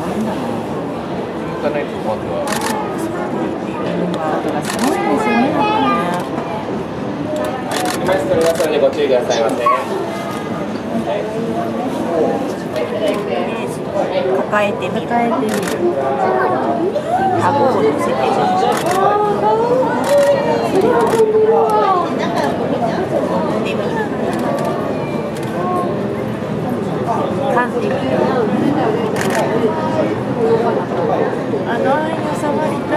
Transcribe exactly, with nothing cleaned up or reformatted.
かないとまずは。 すごいですよね。 車椅子の皆さんにご注意くださいませ。 抱えてみる。抱えてみる。顎を乗せて。